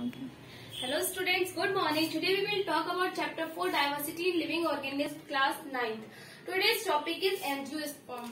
Hello students, good morning. Today we will talk about chapter 4 diversity in living organisms class 9th. Today's topic is angiosperm.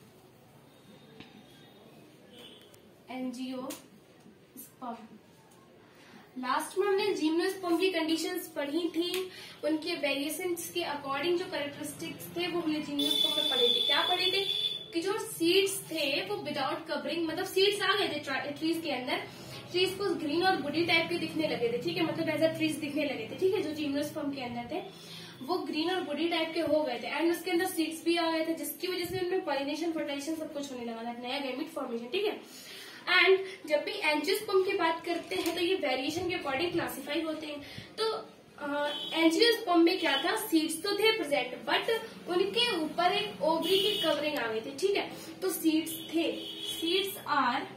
Angiosperm. Last में हमने gymnosperm की conditions पढ़ी थी, उनके variations के according जो characteristics थे वो हमने जिम्नोस्पर्म में पढ़े थे। क्या पढ़े थे कि जो सीड्स थे वो विदाउट कवरिंग, मतलब सीड्स आ गए थे ट्रीज के अंदर, ट्रीज को ग्रीन और वुडी टाइप के दिखने लगे थे, ठीक है, मतलब एज अ ट्रीज दिखने लगे थे, ठीक है, जो जिम्नोस्पर्म के अंदर थे वो ग्रीन और वुडी टाइप के हो गए थे एंड उसके अंदर सीड्स भी आ गए थे, जिसकी वजह से उनमें पॉलिनेशन फर्टिलाइजेशन सब कुछ होने लगा था, नया गैमेट फॉर्मेशन, ठीक है। एंड जब भी एंजियोस्पर्म की बात करते हैं तो ये वेरिएशन के अकॉर्डिंग क्लासिफाई होते हैं। तो एंजियोस्पर्म में क्या था, सीड्स तो थे प्रेजेंट बट उनके ऊपर एक ओवरी की कवरिंग आ गई थी, ठीक है। तो सीड्स थे, seeds are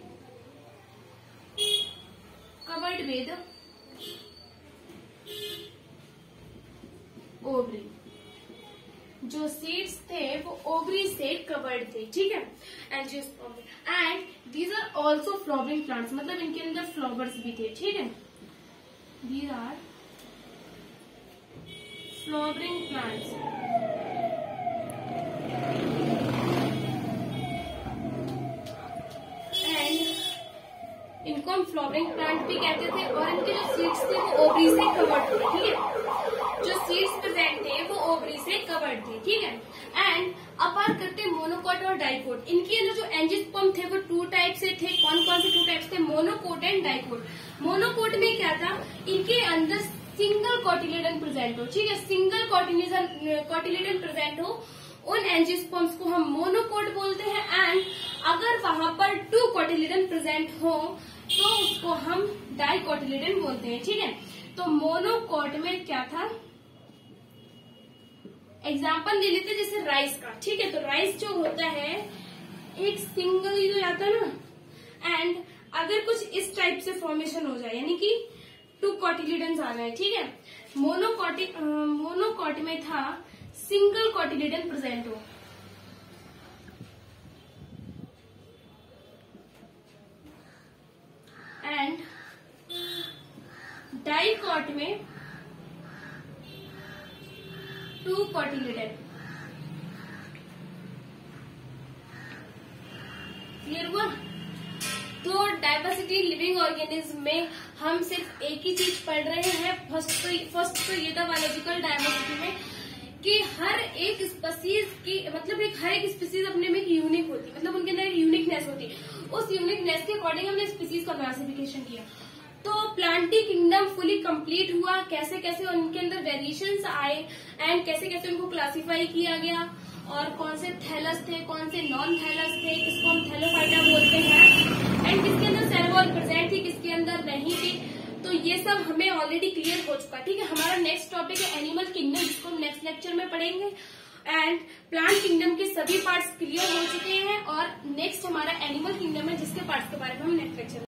covered with ovary, जो सीड्स थे वो ओवरी से कवर्ड थे, ठीक है, एंजियोस्पर्म में। And these are also flowering plants, मतलब इनके अंदर फ्लावर्स भी थे, ठीक है, these are flowering plants. And इनको हम फ्लावरिंग प्लांट भी कहते थे और इनके जो सीड्स थे वो ओवरी से कवर्ड थे, ठीक है, जो सीड्स प्रेजेंट थे वो ओवरी से कवर्ड थे, ठीक है। एंड अपार्ट करते मोनोकोट और डाइकोट, इनके अंदर जो एंजियोस्पर्म थे वो टू टाइप से थे। कौन कौन से टू टाइप्स थे, मोनोकोट एंड डाइकोट। मोनोकोट में क्या था, इनके अंदर सिंगल कॉटिलेडन प्रेजेंट हो, ठीक है, सिंगल कॉटिलेडन प्रेजेंट हो, उन एंजियोस्पर्म्स को हम मोनोकोट बोलते हैं। एंड अगर वहां पर टू कॉटिलेडन प्रेजेंट हो तो उसको हम डाइकोटिलेडन बोलते हैं, ठीक है। तो मोनोकोट में क्या था, एग्जाम्पल ले लेते जैसे राइस का, ठीक है। तो राइस जो होता है एक सिंगल ही तो जाता है ना, एंड अगर कुछ इस टाइप से फॉर्मेशन हो जाए यानी कि टू कॉटिलिडन आना है, ठीक है। मोनोकोट में था सिंगल कॉटिलिडन प्रेजेंट हो, एंड डाइकोट में टू कॉटिलिडन। क्लियर हुआ? तो डाइवर्सिटी लिविंग ऑर्गेनिज्म में हम सिर्फ एक ही चीज पढ़ रहे हैं। फर्स्ट तो ये था बायोलॉजिकल डाइवर्सिटी में कि हर एक स्पीसीज की, मतलब हर एक स्पीसीज अपने में एक यूनिक होती, मतलब उनके अंदर एक यूनिकनेस होती, उस यूनिकनेस के अकॉर्डिंग हमने स्पीसीज का क्लासिफिकेशन किया। तो प्लांटी किंगडम फुली कंप्लीट हुआ, कैसे कैसे उनके अंदर वेरिएशंस आए एंड कैसे कैसे उनको क्लासिफाई किया गया, और कौन से थैलस थे, कौन से नॉन थैलस थे, किसको हम थैलोफाइटा बोलते हैं, एंड किसके अंदर सेल वॉल प्रेजेंट थी, किसके अंदर नहीं थी। तो ये सब हमें ऑलरेडी क्लियर हो चुका, ठीक है। हमारा नेक्स्ट टॉपिक है एनिमल किंगडम, जिसको हम नेक्स्ट लेक्चर में पढ़ेंगे। एंड प्लांट किंगडम के सभी पार्ट्स क्लियर हो चुके हैं और नेक्स्ट हमारा एनिमल किंगडम है, जिसके पार्ट्स के बारे में हम नेक्स्ट लेक्चर